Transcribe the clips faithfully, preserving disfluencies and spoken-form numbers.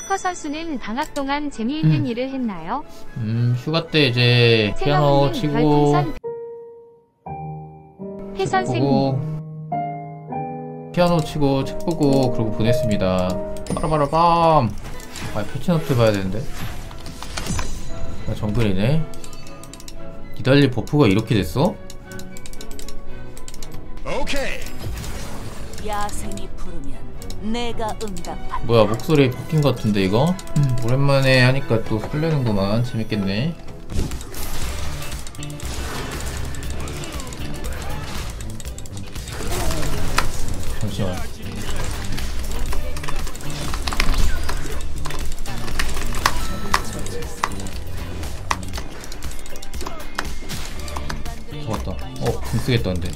사커 선수는 방학 동안 재미있는 음. 일을 했나요? 음 휴가 때 이제 피아노 세가모님 치고 별풍선 해 책 선생님 보고 피아노 치고 책 보고 그러고 보냈습니다. 빠라바라밤. 아 패치노트 봐야 되는데. 아, 정글이네. 기달리 버프가 이렇게 됐어? 오케이. 야생이 부르면 내가 응답한다. 뭐야 목소리 바뀐 것 같은데 이거? 음, 오랜만에 하니까 또 설레는구만. 재밌겠네. 잠시만. 잡았다. 어, 금 쓰겠다 근데.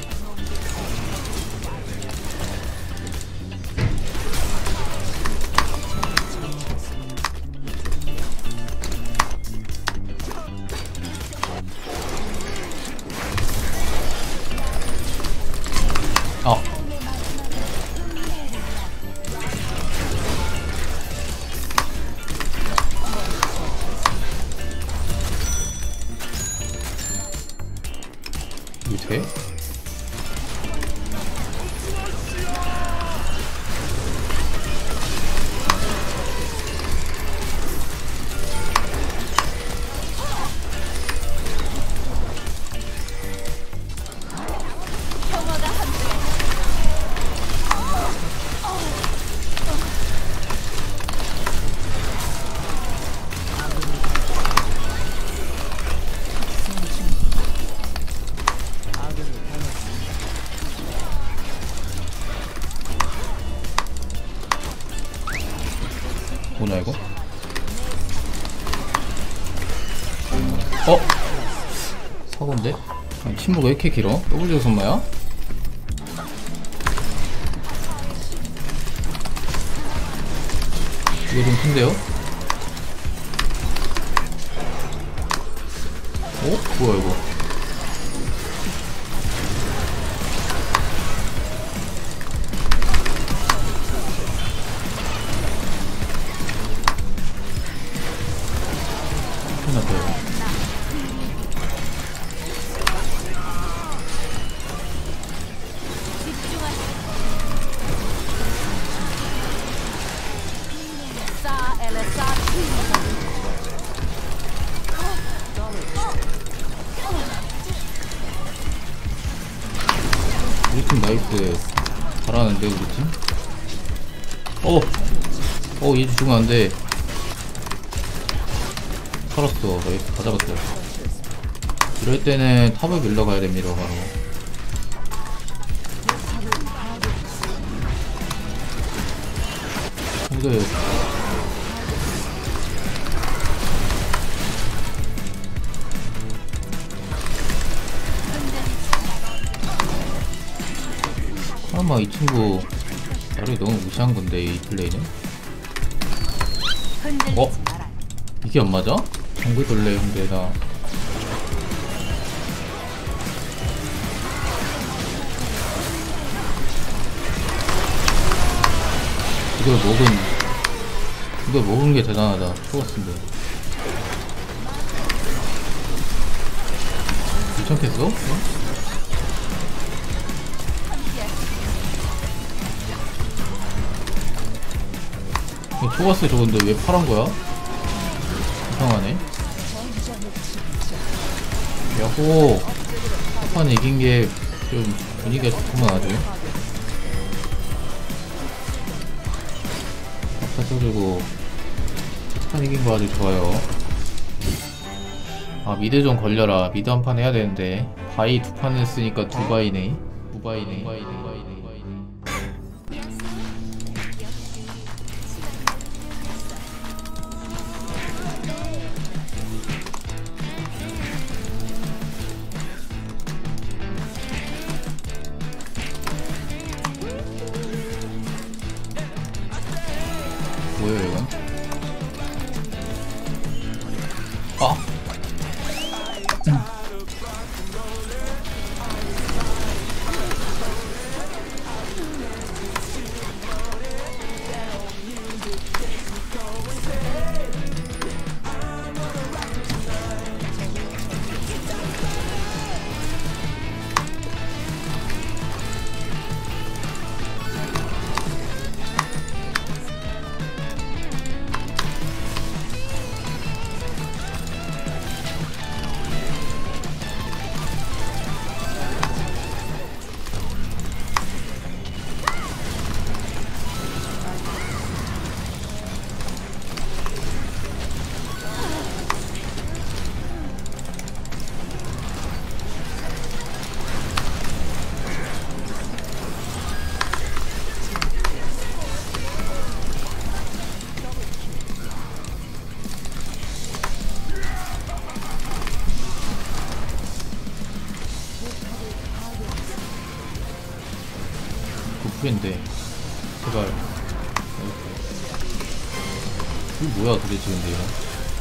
아. 이게 돼? 뭐냐 이거? 어? 사고인데? 아니, 침묵 왜 이렇게 길어? 더블유 선마야? 이거 좀 큰데요? 어? 뭐야 이거? 끝났다. 우리 팀 나이스. 잘하는데 우리 팀? 어! 어 얘 죽으면 안돼. 살았어. 나이스. 다 잡았어. 이럴 때는 탑을 밀러 가야 됩니다 바로. 근데 아마 이 친구 나를 너무 무시한 건데 이 플레이는. 어? 이게 안 맞아? 정글 돌래 근데 나 이걸 먹은 이걸 먹은 게 대단하다. 초가스인데 괜찮겠어? 어? 초가스 저건데 왜 파란 거야? 이상하네. 야호! 한 이긴 게 좀 분위기가 좋구만 아주. 아까 써주고 한 이긴 거 아주 좋아요. 아 미드 좀 걸려라. 미드 한 판 해야 되는데 바이 두 판 했으니까 두 바이네. 두 바이네. 두 바이네. 두 바이네. 뭐예요 이건? 아! 음. 죽겠는데. 제발. 이게 뭐야 도대체 근데 이거.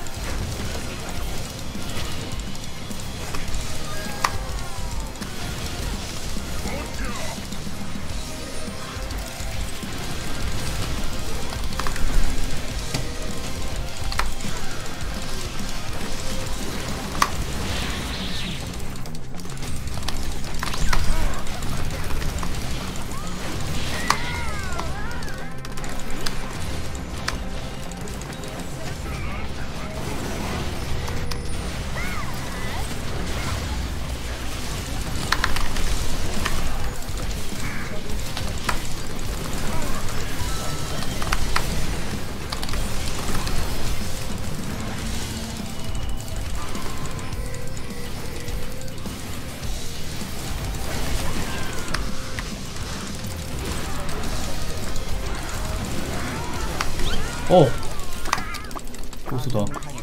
어! 보스다.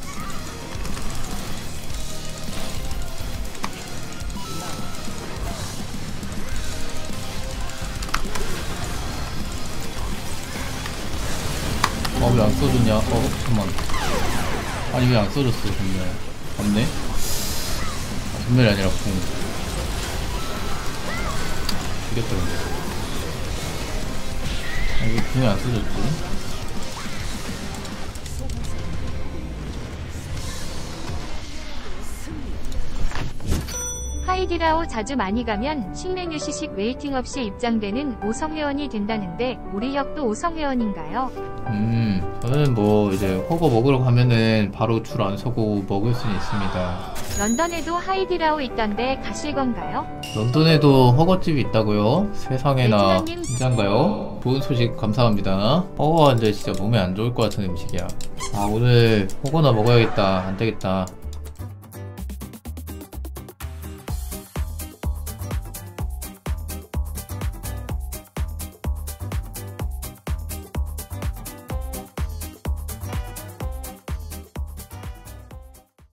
아, 왜 안 써줬냐? 어, 잠깐만. 아니, 왜 안 써줬어, 전멸. 없네? 아, 전멸이 아니라 궁. 죽겠다, 근데. 아, 왜 궁이 안 써줬지? 하이디라오 자주 많이 가면 식메뉴 시식 웨이팅 없이 입장되는 오성 회원이 된다는데 우리 혁도 오성 회원인가요? 음, 저는 뭐 이제 허거 먹으러 가면은 바로 줄 안 서고 먹을 수는 있습니다. 런던에도 하이디라오 있던데 가실 건가요? 런던에도 허거집이 있다고요? 세상에나 네, 진짠가요? 좋은 소식 감사합니다. 허거가 근데 진짜 몸에 안 좋을 것 같은 음식이야. 아, 오늘 허거나 먹어야겠다. 안 되겠다.